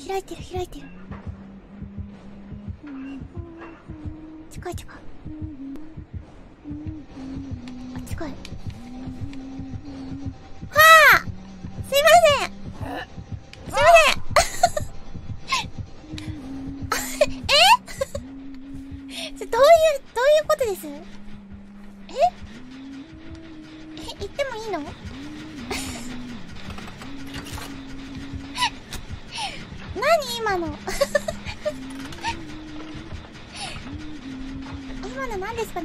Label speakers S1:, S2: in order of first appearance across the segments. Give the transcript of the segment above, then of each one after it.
S1: 開いてる開いてる。近い近い。あ、近い。はあ、すいませんすいませんどういうことです？言ってもいいの？何今の今の何ですかね。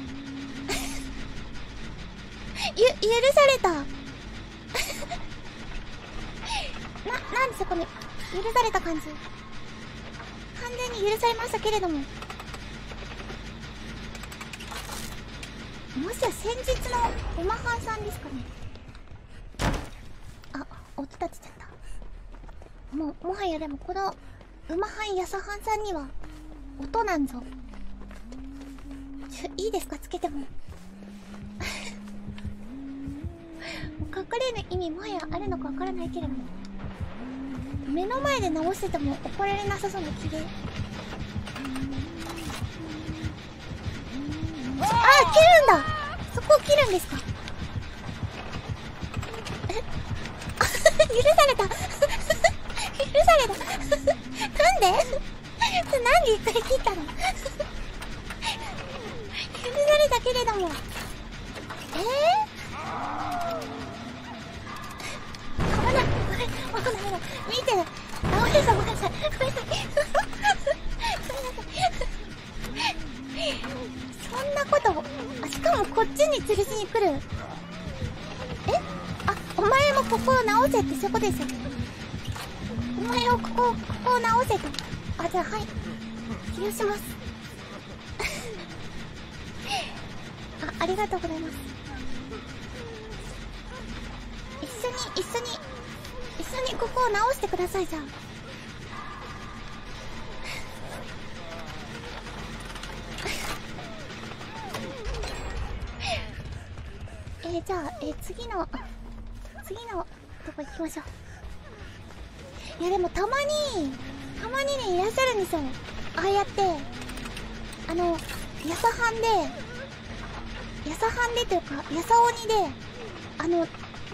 S1: 許されたなんでそこに許された感じ。完全に許されましたけれども、もしや先日のおまはんさんですかね。あ、音立てちゃった。もはやでもこのうまはんやさはんさんには音なんぞ。いいですか、つけても。隠れる意味もはやあるのかわからないけれども、目の前で直してても怒られなさそうな気で。あ、切るんだ。そこを切るんですか。許された許されたなんでなんで一回切ったの。許されたけれども、危ない見て、ごめんなさいごめんなさいそんなこと、しかもこっちに吊るしに来る。あ、お前もここを直せってそこですよ。お前をここを直せと。あ、じゃあはい許しますありがとうございます。一緒にここを直してください。じゃあじゃあ次のとこ行きましょう。いやでもたまにねいらっしゃるんですよ。ああやってやさはんでというかやさ鬼で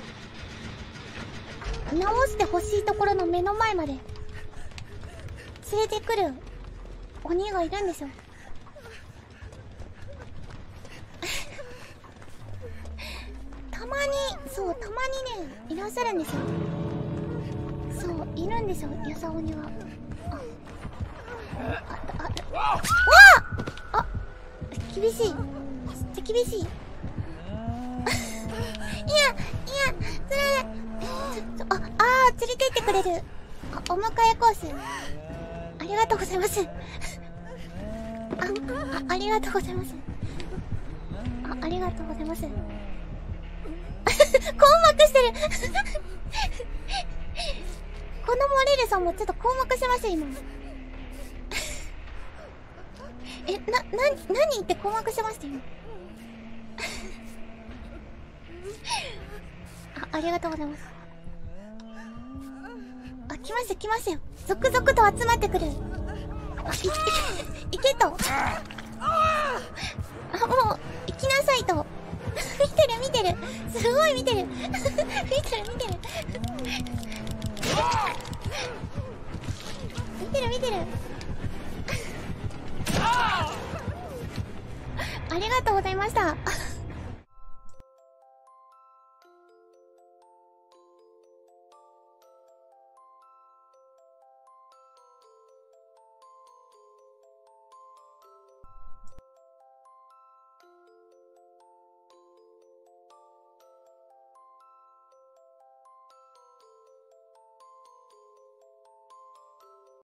S1: 直してほしいところの目の前まで連れてくる鬼がいるんですよ。たまにねいらっしゃるんですよ。そういるんですよ、やさ鬼は。あ、厳しい、めっちゃ厳しい。いやそれ連れて行ってくれる。お迎えコースありがとうございますありがとうございます。ありがとうございます困惑してるこのモレルさんもちょっと困惑してます今何言って困惑してました今ありがとうございます。来ましたよ。続々と集まってくる。行けと。もう行きなさいと見てるすごい見てる見てるありがとうございました